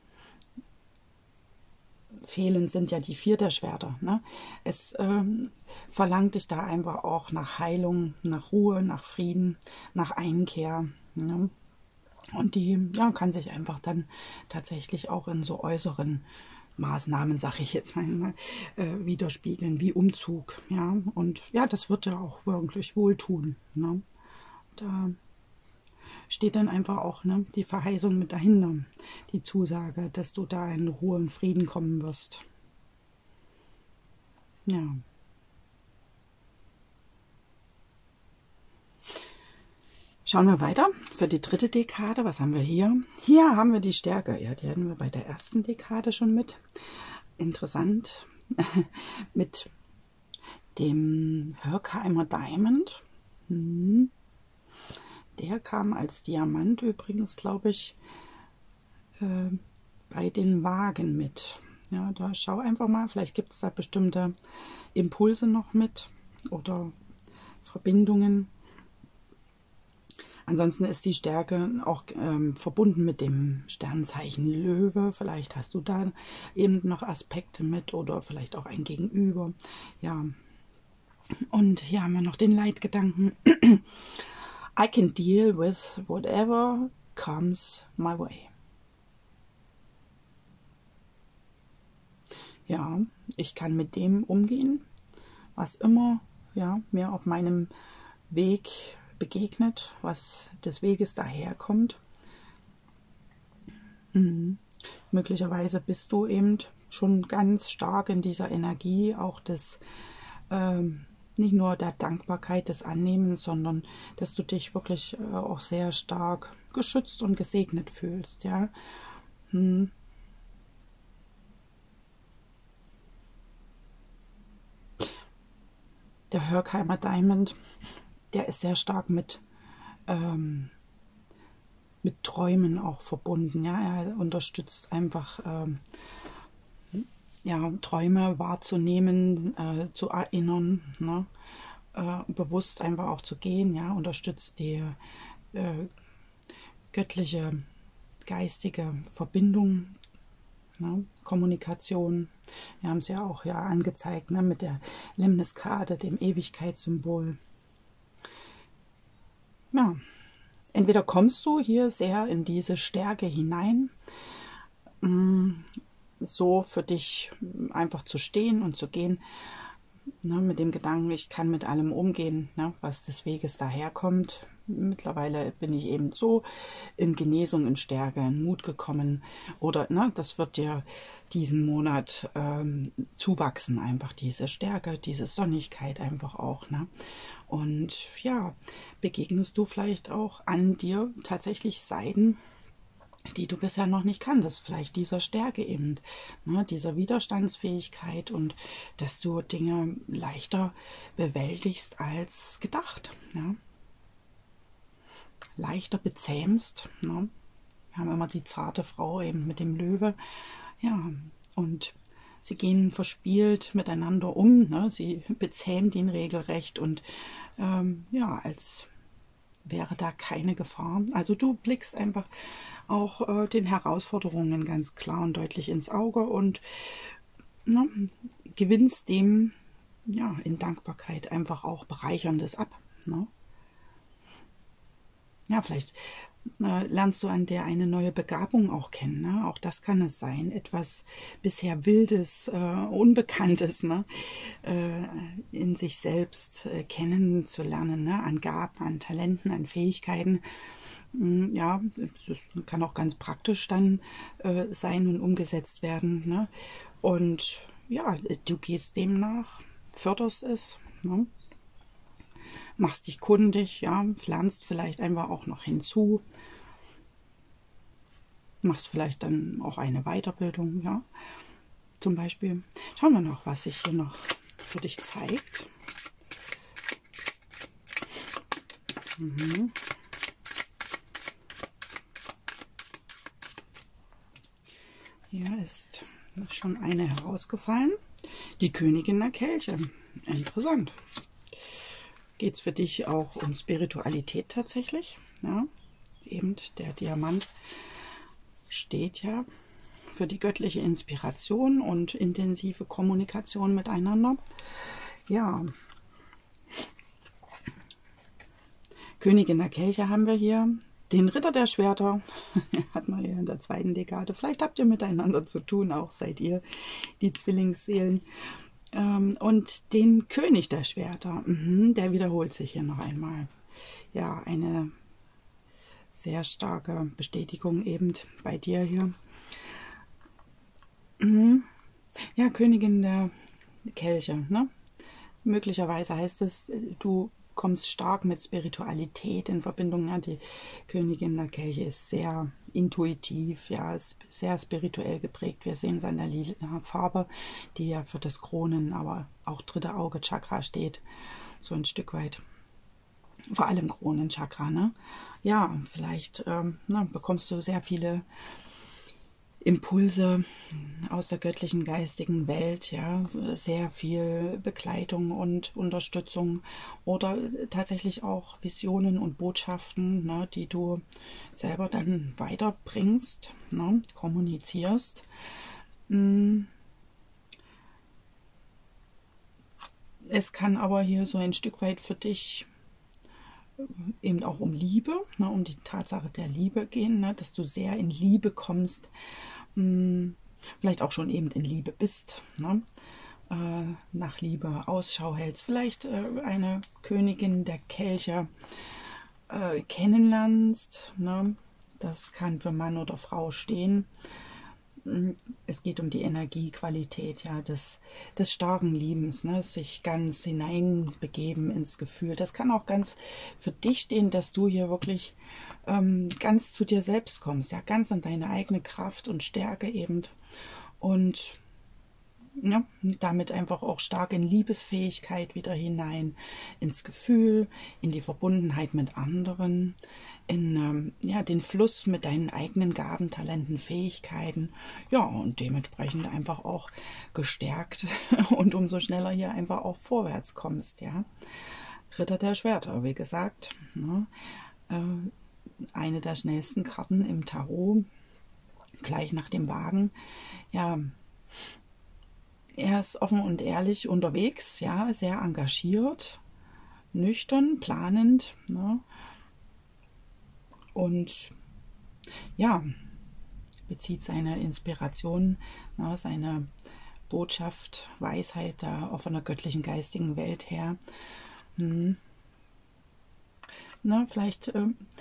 Fehlend sind ja die vier der Schwerter. Ne? Es verlangt dich da einfach auch nach Heilung, nach Ruhe, nach Frieden, nach Einkehr. Ne? Und die ja, kann sich einfach dann tatsächlich auch in so äußeren Maßnahmen, sage ich jetzt mal, widerspiegeln, wie Umzug. Ja? Und ja, das wird ja auch wirklich wohltun. Ne? Da steht dann einfach auch, ne, die Verheißung mit dahinter, die Zusage, dass du da in Ruhe und Frieden kommen wirst. Ja. Schauen wir weiter für die dritte Dekade. Was haben wir hier? Hier haben wir die Stärke. Ja, die hatten wir bei der ersten Dekade schon mit. Interessant. Mit dem Herkheimer Diamond. Der kam als Diamant übrigens, glaube ich, bei den Wagen mit. Ja, da schau einfach mal, vielleicht gibt es da bestimmte Impulse noch mit oder Verbindungen. Ansonsten ist die Stärke auch verbunden mit dem Sternzeichen Löwe. Vielleicht hast du da eben noch Aspekte mit oder vielleicht auch ein Gegenüber. Ja, und hier haben wir noch den Leitgedanken. I can deal with whatever comes my way. Ja, ich kann mit dem umgehen, was immer ja, mir auf meinem Weg begegnet, was des Weges daherkommt. Möglicherweise bist du eben schon ganz stark in dieser Energie, auch des nicht nur der Dankbarkeit, des Annehmens, sondern dass du dich wirklich auch sehr stark geschützt und gesegnet fühlst. Ja. Der Herkheimer Diamond, der ist sehr stark mit Träumen auch verbunden. Ja. Er unterstützt einfach ja, Träume wahrzunehmen, zu erinnern, ne? Bewusst einfach auch zu gehen, ja, unterstützt die göttliche, geistige Verbindung, ne? Kommunikation. Wir haben es ja auch ja angezeigt, ne? Mit der Lemniskade, dem Ewigkeitssymbol. Ja, entweder kommst du hier sehr in diese Stärke hinein, so für dich einfach zu stehen und zu gehen, ne, mit dem Gedanken, ich kann mit allem umgehen, ne, was des Weges daherkommt. Mittlerweile bin ich eben so in Genesung, in Stärke, in Mut gekommen. Oder ne, das wird dir diesen Monat zuwachsen, einfach diese Stärke, diese Sonnigkeit einfach auch. Ne? Und ja, begegnest du vielleicht auch an dir tatsächlich Seiten, die du bisher noch nicht kanntest, vielleicht dieser Stärke eben, ne, dieser Widerstandsfähigkeit und dass du Dinge leichter bewältigst als gedacht, ja. Leichter bezähmst, ne. Wir haben immer die zarte Frau eben mit dem Löwe, ja, und sie gehen verspielt miteinander um, ne. Sie bezähmt ihn regelrecht und ja, als wäre da keine Gefahr. Also du blickst einfach auch den Herausforderungen ganz klar und deutlich ins Auge und ne, gewinnst dem ja in Dankbarkeit einfach auch Bereicherndes ab. Ne? Ja, vielleicht lernst du an der eine neue Begabung auch kennen. Ne? Auch das kann es sein. Etwas bisher Wildes, Unbekanntes, ne? In sich selbst kennenzulernen, ne? An Gaben, an Talenten, an Fähigkeiten. Ja, das kann auch ganz praktisch dann sein und umgesetzt werden. Ne? Und ja, du gehst dem nach, förderst es. Ne? machst dich kundig, ja, lernst vielleicht einfach auch noch hinzu, machst vielleicht dann auch eine Weiterbildung, ja, zum Beispiel. Schauen wir noch, was sich hier noch für dich zeigt. Hier ist schon eine herausgefallen. Die Königin der Kelche. Interessant. Geht es für dich auch um Spiritualität tatsächlich? Ja, eben der Diamant steht ja für die göttliche Inspiration und intensive Kommunikation miteinander. Ja, Königin der Kelche haben wir hier. Den Ritter der Schwerter hat man ja in der zweiten Dekade. Vielleicht habt ihr miteinander zu tun, auch seid ihr die Zwillingsseelen. Und den König der Schwerter, der wiederholt sich hier noch einmal. Ja, eine sehr starke Bestätigung eben bei dir hier. Ja, Königin der Kelche, ne? Möglicherweise heißt es, du kommst stark mit Spiritualität in Verbindung. Ja, die Königin der Kelche ist sehr intuitiv, ja, ist sehr spirituell geprägt. Wir sehen es an der lila Farbe, die ja für das Kronen, aber auch dritte Auge Chakra steht, so ein Stück weit. Vor allem Kronenchakra, ne? Ja, vielleicht bekommst du sehr viele Impulse aus der göttlichen geistigen Welt, ja, sehr viel Begleitung und Unterstützung oder tatsächlich auch Visionen und Botschaften, ne, die du selber dann weiterbringst, ne, kommunizierst. Es kann aber hier so ein Stück weit für dich eben auch um Liebe, ne, um die Tatsache der Liebe gehen, ne, dass du sehr in Liebe kommst, vielleicht auch schon eben in Liebe bist, ne, nach Liebe Ausschau hältst, vielleicht eine Königin der Kelche kennenlernst, ne, das kann für Mann oder Frau stehen. Es geht um die Energiequalität, ja, des starken Liebens, ne, sich ganz hineinbegeben ins Gefühl. Das kann auch ganz für dich stehen, dass du hier wirklich ganz zu dir selbst kommst, ja, ganz an deine eigene Kraft und Stärke eben und ja, damit einfach auch stark in Liebesfähigkeit wieder hinein, ins Gefühl, in die Verbundenheit mit anderen, in den Fluss mit deinen eigenen Gaben, Talenten, Fähigkeiten, ja, und dementsprechend einfach auch gestärkt und umso schneller hier einfach auch vorwärts kommst, ja. Ritter der Schwerter, wie gesagt, ne, eine der schnellsten Karten im Tarot, gleich nach dem Wagen, ja. Er ist offen und ehrlich unterwegs, ja, sehr engagiert, nüchtern, planend, ne? Und ja, bezieht seine Inspiration, ne, seine Botschaft, Weisheit da auch von der göttlichen geistigen Welt her. Ne, vielleicht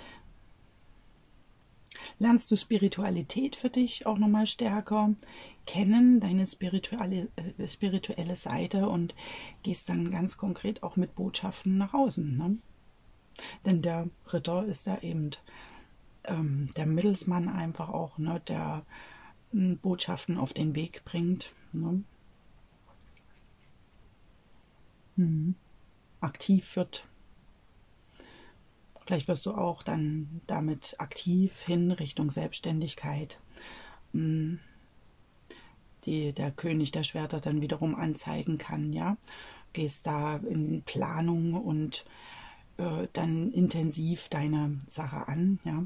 lernst du Spiritualität für dich auch nochmal stärker kennen, deine spirituelle Seite und gehst dann ganz konkret auch mit Botschaften nach außen. Ne? Denn der Ritter ist ja eben der Mittelsmann einfach auch, ne, der Botschaften auf den Weg bringt. Ne? Aktiv wird. Vielleicht wirst du auch dann damit aktiv hin Richtung Selbstständigkeit. Die der König der Schwerter dann wiederum anzeigen kann, ja. Gehst da in Planung und dann intensiv deine Sache an, ja.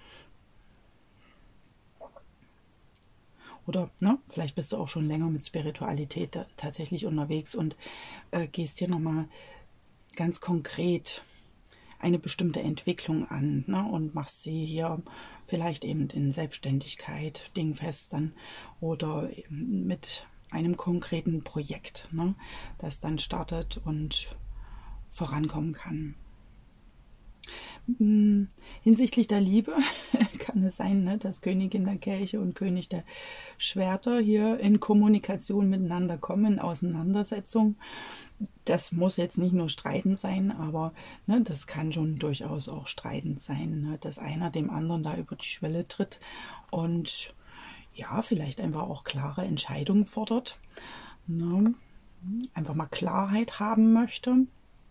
Oder ne, vielleicht bist du auch schon länger mit Spiritualität tatsächlich unterwegs und gehst hier nochmal ganz konkret eine bestimmte Entwicklung an, ne, und machst sie hier vielleicht eben in Selbstständigkeit dingfest dann oder mit einem konkreten Projekt, ne, das dann startet und vorankommen kann. Hinsichtlich der Liebe kann es sein, ne, dass Königin der Kelche und König der Schwerter hier in Kommunikation miteinander kommen, in Auseinandersetzung. Das muss jetzt nicht nur streitend sein, aber ne, das kann schon durchaus auch streitend sein, ne, dass einer dem anderen da über die Schwelle tritt und ja, vielleicht einfach auch klare Entscheidungen fordert, ne, einfach mal Klarheit haben möchte.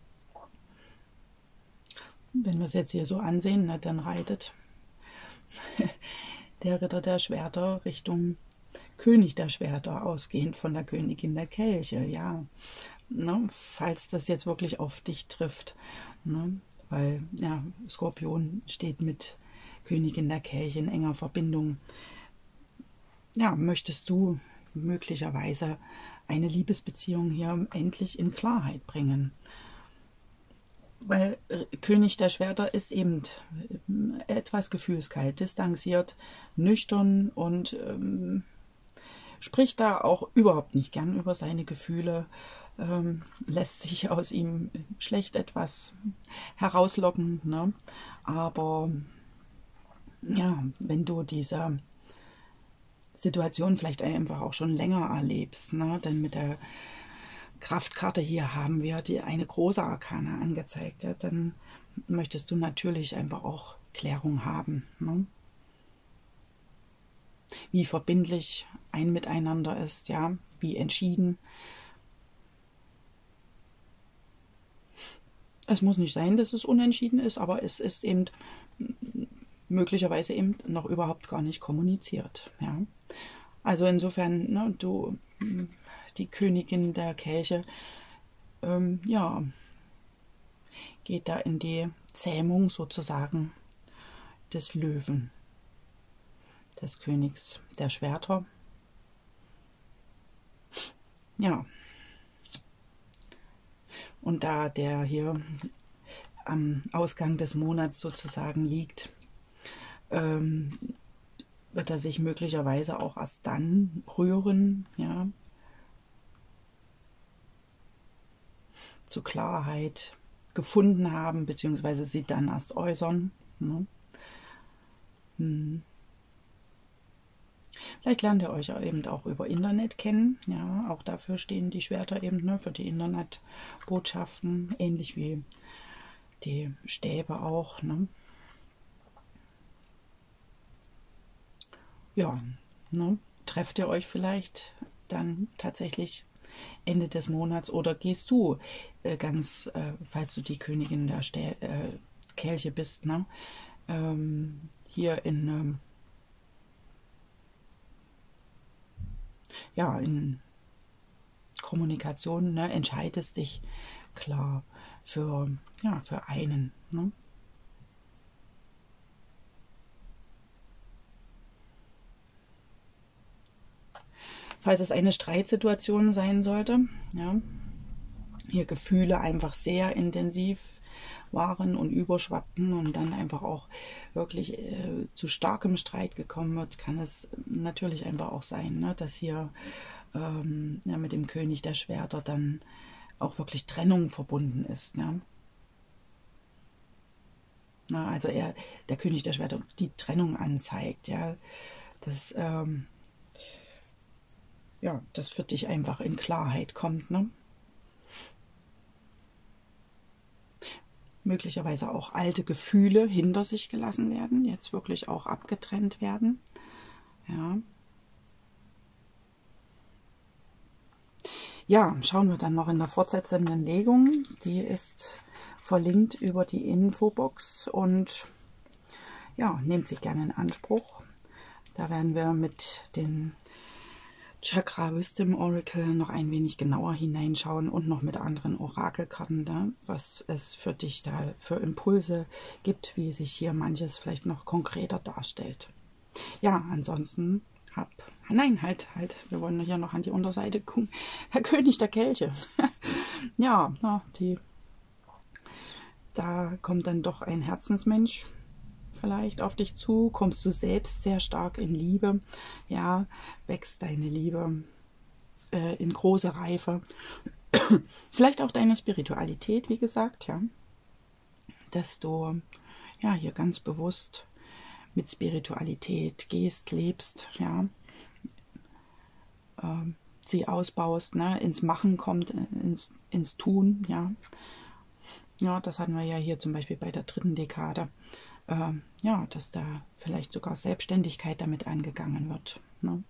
Wenn wir es jetzt hier so ansehen, ne, dann reitet der Ritter der Schwerter Richtung König der Schwerter, ausgehend von der Königin der Kelche, ja. Ne, falls das jetzt wirklich auf dich trifft, ne, weil ja, Skorpion steht mit Königin der Kelche in enger Verbindung. Ja, möchtest du möglicherweise eine Liebesbeziehung hier endlich in Klarheit bringen? Weil König der Schwerter ist eben etwas gefühlskalt, distanziert, nüchtern und spricht da auch überhaupt nicht gern über seine Gefühle, lässt sich aus ihm schlecht etwas herauslocken, ne? Aber ja, wenn du diese Situation vielleicht einfach auch schon länger erlebst, ne? Denn mit der Kraftkarte hier haben wir eine große Arkana angezeigt, ja? Dann möchtest du natürlich einfach auch Klärung haben, ne? Wie verbindlich ein Miteinander ist, ja, wie entschieden. Es muss nicht sein, dass es unentschieden ist, aber es ist eben möglicherweise eben noch überhaupt gar nicht kommuniziert, ja. Also insofern, ne, die Königin der Kelche, ja, geht da in die Zähmung sozusagen des Löwen, des Königs der Schwerter. Ja. Und da der hier am Ausgang des Monats sozusagen liegt, wird er sich möglicherweise auch erst dann rühren, ja, zur Klarheit gefunden haben, beziehungsweise sie dann erst äußern, ne? Vielleicht lernt ihr euch eben auch über Internet kennen, ja, auch dafür stehen die Schwerter eben, ne, für die Internetbotschaften, ähnlich wie die Stäbe auch, ne? Ja, ne, trefft ihr euch vielleicht dann tatsächlich Ende des Monats oder gehst du falls du die Königin der Kelche bist, ne, hier in ja, in Kommunikation, ne, entscheidest dich klar für, ja, für einen, ne? Falls es eine Streitsituation sein sollte, ja, hier Gefühle einfach sehr intensiv waren und überschwappten und dann einfach auch wirklich zu starkem Streit gekommen wird, kann es natürlich einfach auch sein, ne, dass hier ja, mit dem König der Schwerter dann auch wirklich Trennung verbunden ist. Ja. Na, also der König der Schwerter, die Trennung anzeigt, ja, dass ja, das für dich einfach in Klarheit kommt, ne? Möglicherweise auch alte Gefühle hinter sich gelassen werden, jetzt wirklich auch abgetrennt werden. Ja. Ja, schauen wir dann noch in der fortsetzenden Legung. Die ist verlinkt über die Infobox und ja, nehmt sie gerne in Anspruch. Da werden wir mit den Chakra Wisdom Oracle noch ein wenig genauer hineinschauen und noch mit anderen Orakelkarten, da, was es für dich da für Impulse gibt, wie sich hier manches vielleicht noch konkreter darstellt. Ja, ansonsten nein, halt, wir wollen hier noch an die Unterseite gucken. Herr König der Kelche. Ja, na, da kommt dann doch ein Herzensmensch vielleicht auf dich zu, kommst du selbst sehr stark in Liebe, ja, wächst deine Liebe in große Reife, vielleicht auch deine Spiritualität, wie gesagt, ja, dass du ja hier ganz bewusst mit Spiritualität gehst, lebst, ja, sie ausbaust, ne, ins Machen kommt, ins Tun, ja. Ja, das hatten wir ja hier zum Beispiel bei der 3. Dekade, ja, dass da vielleicht sogar Selbstständigkeit damit angegangen wird, ne.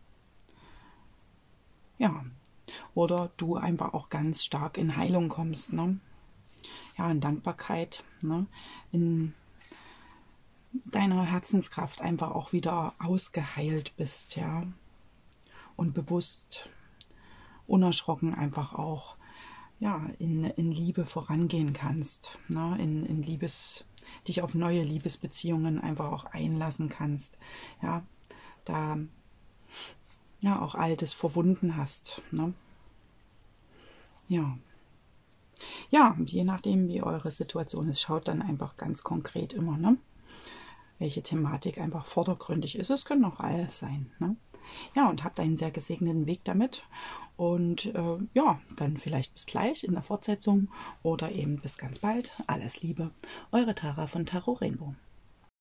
Ja, oder du einfach auch ganz stark in Heilung kommst, ne? Ja, in Dankbarkeit, ne? In deiner Herzenskraft einfach auch wieder ausgeheilt bist, ja. Und bewusst, unerschrocken einfach auch, ja, in Liebe vorangehen kannst, ne? In dich auf neue Liebesbeziehungen einfach auch einlassen kannst, ja, da ja auch Altes verwunden hast, ne? Ja. Ja, je nachdem, wie eure Situation ist, schaut dann einfach ganz konkret immer, ne, welche Thematik einfach vordergründig ist. Es können auch alles sein, ne? Ja, und habt einen sehr gesegneten Weg damit. Und ja, dann vielleicht bis gleich in der Fortsetzung oder eben bis ganz bald. Alles Liebe, eure Tara von Tarot Rainbow.